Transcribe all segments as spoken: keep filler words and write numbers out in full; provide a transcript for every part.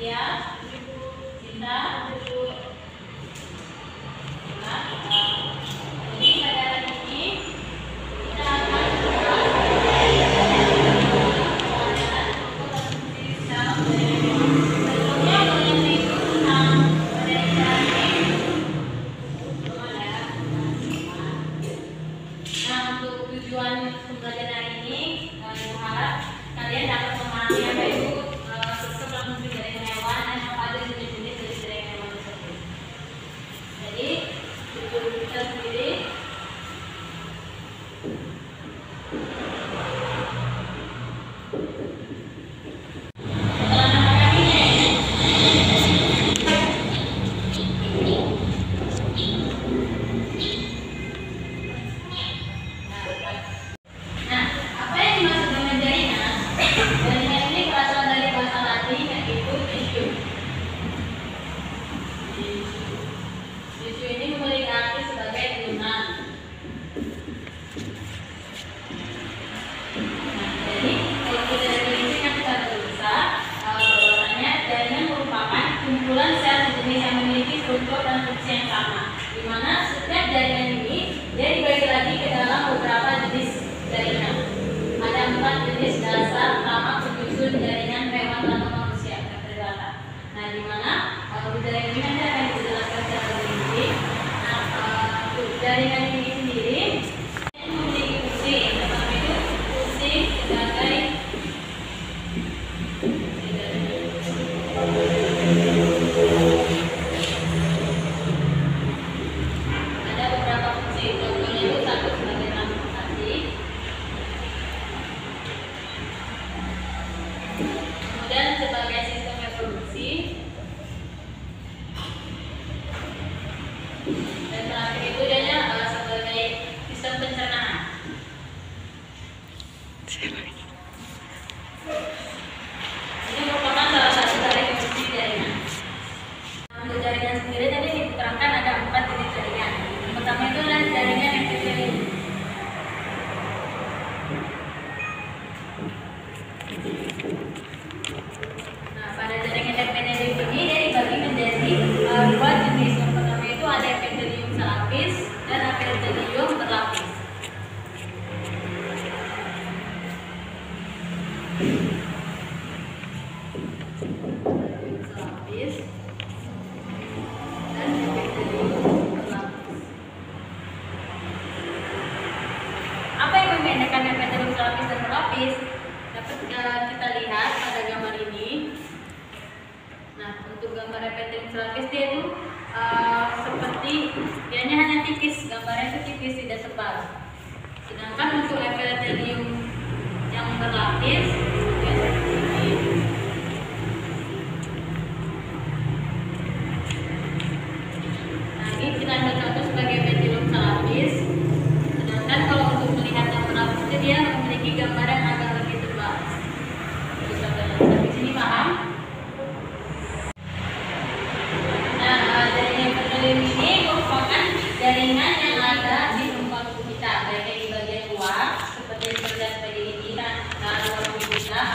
Julia, Cinta, nah, jadi pada hari ini kita akan tujuan pembelajaran hari ini, Ibu harap kalian dapat memahami apa itu struktur langsung jaringan hewan dan apa aja jenis-jenis dari jaringan hewan tersebut. Jadi, tujuan kita sendiri struktur dan fungsi yang sama, di mana setiap jaringan ini dia dibagi lagi ke dalam beberapa jenis jaringan. Ada empat jenis dasar utama penyusun jaringan hewan atau manusia terdata. Nah, di mana uh, jaringan ini nanti akan dijelaskan secara rinci. Nah, uh, jaringan ini sendiri memiliki fungsi yang pertama itu fungsi sebagai dan sebagai sistem reproduksi, dan terakhir itu dia uh, sebagai sistem pencernaan. Ini merupakan salah satu dari fungsi jaringan. Untuk jaringan sendiri tadi diterangkan ada empat jenis jaringan. Yang pertama itu adalah jaringan epitelium. Nah, pada jaringan epitelium ini dia dibagi menjadi uh, dua jenis. Yang pertama itu ada epitelium selapis dan epitelium berlapis. Selapis dan epitelium berlapis. Apa yang membedakan epitelium selapis dan berlapis? Dapat uh, kita lihat pada gambar ini. Nah, untuk gambar epitelium selapis dia itu uh, seperti dianya hanya tipis, gambarnya itu tipis, tidak tebal. Sedangkan untuk epitelium yang berlapis dia seperti ini. Nah, ini kita ambil contoh sebagai epitelium selapis. Sedangkan kalau untuk melihat yang berlapis itu dia memiliki gambar yang agak lebih tebal. Bisa lihat di sini, paham? Ini merupakan jaringan yang ada di tempat tubuh kita, baik di bagian luar seperti terlihat pada ini dan dalam tubuh kita,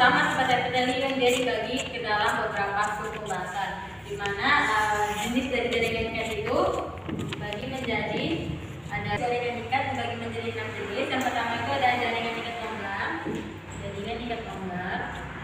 sama seperti pertandingan dia dibagi ke dalam beberapa subpembahasan, di mana uh, jenis dari jaringan ikat itu bagi menjadi ada jaringan ikat dibagi menjadi enam jenis. Yang pertama itu ada jaringan ikat longgar, jaringan ikat longgar.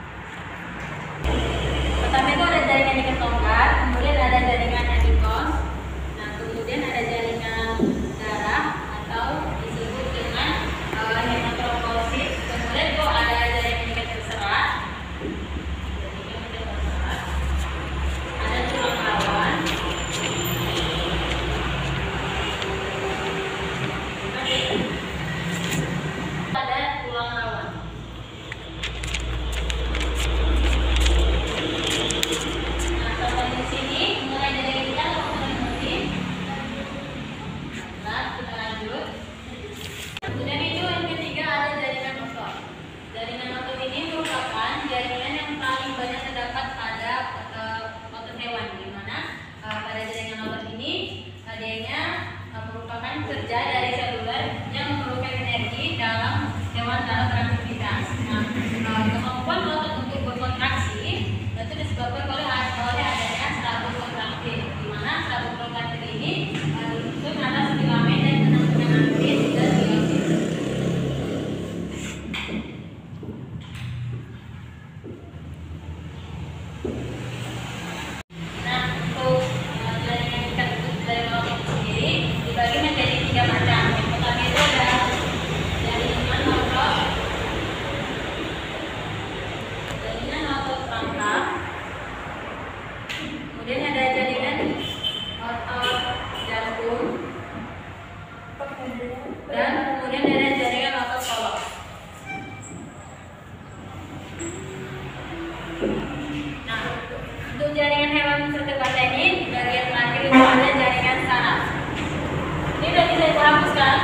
Pertama itu ada jaringan ikat longgar, kemudian ada jaringan adipos, nah kemudian ada jaringan darah atau disebut dengan uh, hematopoiesis. Kemudian itu ada jaringan ikat terserat, jaringan ikat terserat, ada tulang rawan, ada tulang rawan. Kemudian itu yang ketiga ada jaringan otot. Jaringan otot ini merupakan jaringan yang paling banyak terdapat pada uh, otot hewan, di mana uh, pada jaringan otot ini adanya uh, merupakan kerja dari seluler yang memerlukan energi dalam hewan dalam beraktivitas. Nah, uh, kemampuan otot untuk berkontraksi itu disebabkan oleh oleh adanya serabut kontraktil, di mana serabut kontraktil ini uh, disusun atas filamen dan benang-benang aktin dan miosin. Nah, untuk uh, jaringan ikat jaringan otot sendiri dibagi menjadi tiga macam. Yang pertama itu ada jaringan otot, jaringan otot rangkap, kemudian ada jaringan otot jantung, dan kemudian ada jaringan otot polos. Nah, untuk jaringan hewan vertebrata ini di bagian terakhir itu ada jaringan saraf. Ini sudah bisa dihapuskan.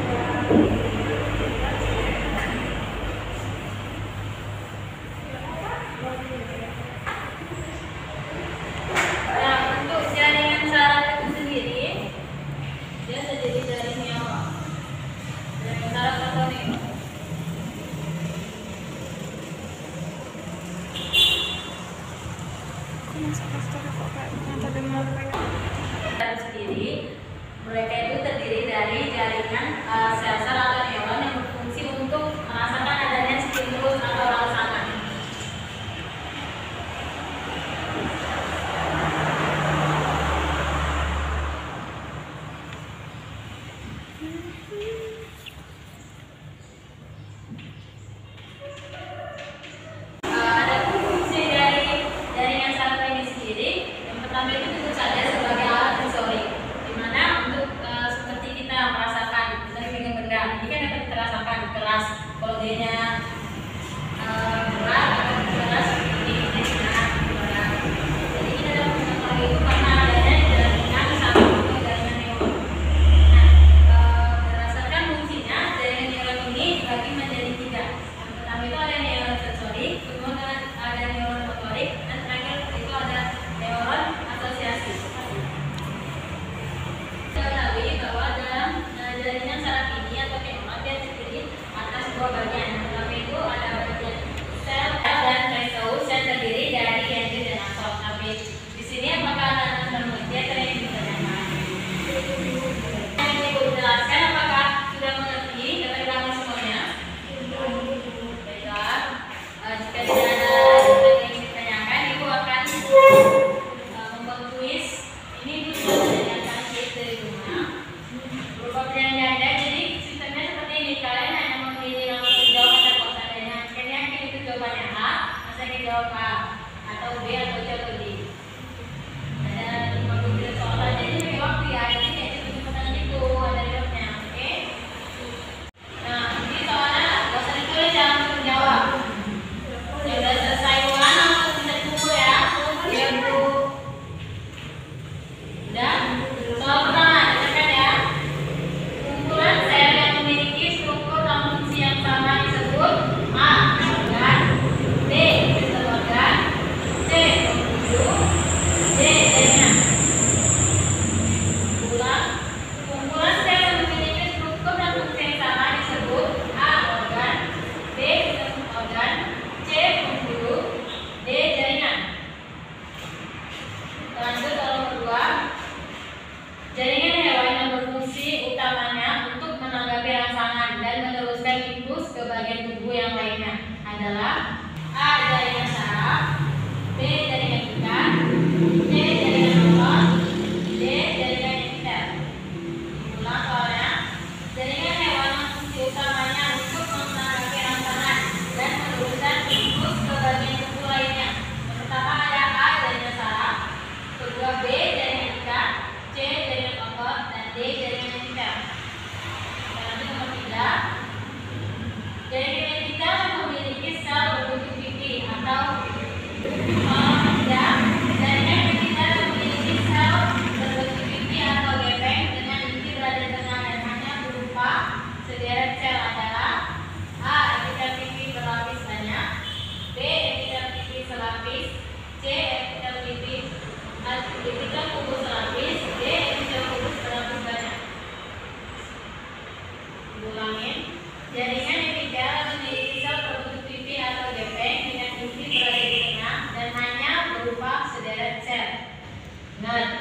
Nah, untuk jaringan saraf itu sendiri dia terdiri dari nyawa. Jaringan saraf atau nih. Dan sendiri mereka itu terdiri dari jaringan uh, sel-sel atau neuron yang berfungsi untuk merasakan adanya stimulus atau rangsangan. Uh, ada fungsi dari jaringan saraf ini sendiri. Yang pertama itu tentu saja sebagai alat sensorik, di mana untuk uh, seperti kita merasakan misalnya pegang benda, ini kan dapat terasakan keras, kalau dianya uh, berat atau keras seperti ini, nah, berat. Jadi kita dapat mengetahui itu karena adanya jaringan saraf atau jaringan neuron. Nah, uh, berdasarkan fungsinya jaringan neuron ini dibagi menjadi tiga. Yang pertama itu ada neuron sensorik, kemudian ada neuron motorik, dan terakhir itu ada neuron asosiasi. Kita ketahui bahwa dalam uh, jaringan saraf ini atau neuron dia terdiri atas dua bagian. Yang pertama itu ada bagian sel dan nucleus yang terdiri dari dendrit dan axon. Tapi di sini apakah ada anak dia sering ditanyakan. Yang ini aku jelaskan, apakah sudah mengerti? Dapat dipahami semuanya? Baiklah. Uh, jika tidak ada yang ingin ditanyakan, ibu akan uh, membuat kuis. Ini ibu sudah menanyakan kuis dari rumah berupa pertanyaan ganda. Jadi sistemnya seperti ini, kalian hanya memilih langsung menjawab pada pos adanya. Kalian yakin itu jawabannya A, masa kita jawab A, atau B, atau C, atau D. Ada lima puluh tiga soal aja, ini pakai waktu ya. Jadi kayak cepet-cepetan gitu, ada jawabnya, oke? Nah, ini soalnya gak usah ditulis ya, langsung jawab. Ya udah selesai ulang, langsung bisa dikumpul ya. Ya Bu. Udah? Soal pertama, bacakan ya. Kumpulan sel yang memiliki struktur dan fungsi yang sama disebut A. Organ, B. Sistem organ, C. Pembuluh,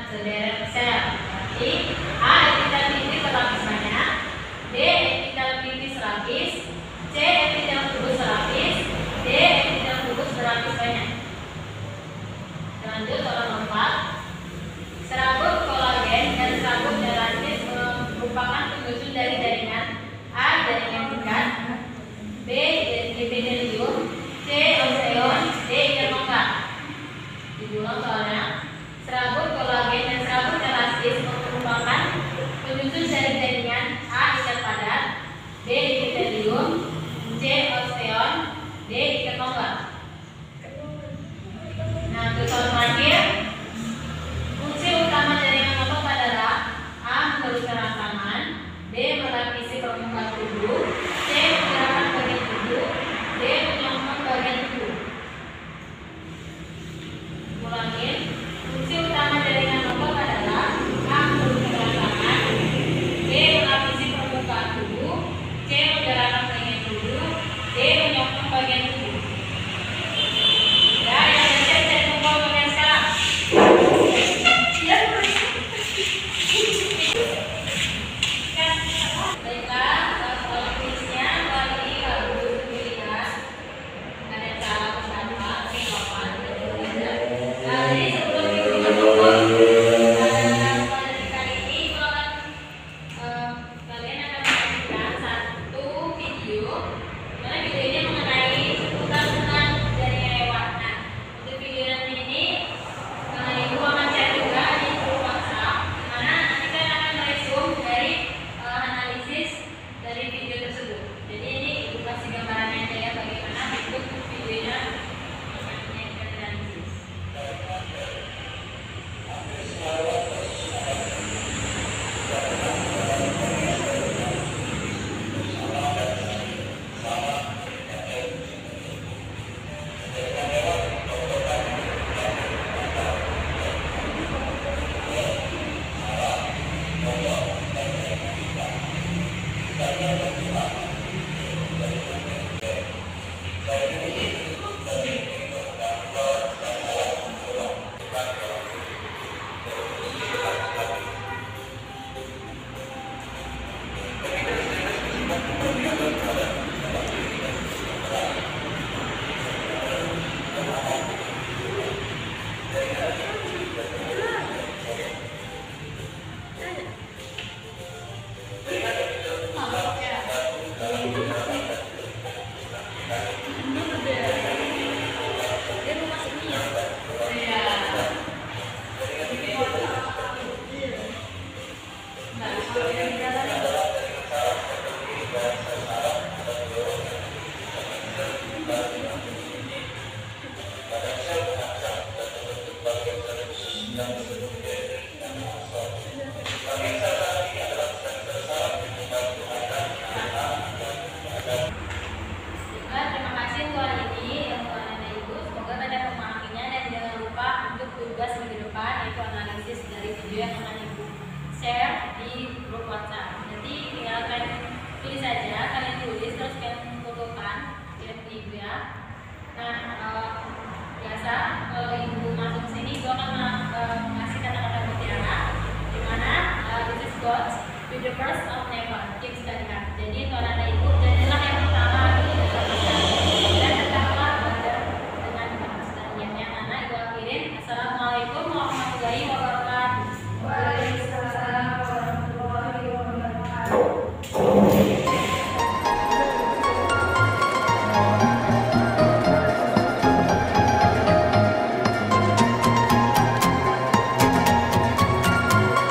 sederet sel. Berarti A epitel pipis berlapis banyak, B epitel pipis selapis, C epitel kubus selapis, D epitel kubus berlapis banyak. Lanjut soal empat. Serabut kolagen dan serabut elastis merupakan penyusun dari jaringan A jaringan bukan, B epitelium, C osteon, D ikat longgar. Diulang soalnya. Serabut kolagen dan serabut elastis merupakan penyusun dari jaringan A ikat padat, B epitelium, C osteon, D ikat longgar. Nah, untuk soal terakhir, fungsi utama jaringan otot adalah A meluruskan rangsangan, B melapisi permukaan tubuh, C menggerakkan bagian tubuh, D menyongkong bagian tubuh. Ulangin, fungsi utama jaringan otot adalah A meluruskan rangsangan, B melapisi permukaan tubuh, C menggerakkan bagian tubuh, D menyongkong bagian tubuh. Ya, yang siap saya kumpul bagian sekarang. Baiklah, soal kuisnya bagi bagus dilihat. Ada cara pendapat, jawaban, dan nah, jadi sebelum kita mulai pada kali ini, kalau kalian akan menyaksikan satu video, mana videonya mengenai seputar tentang jaringan lewat. Nah, untuk video nanti ini, uh, ibu akan share juga di grup WhatsApp, dimana nanti kalian akan meresume dari uh, analisis dari video tersebut. Jadi ini ibu kasih gambarannya aja ya bagaimana bentuk videonya akan menjadi analisis. Yang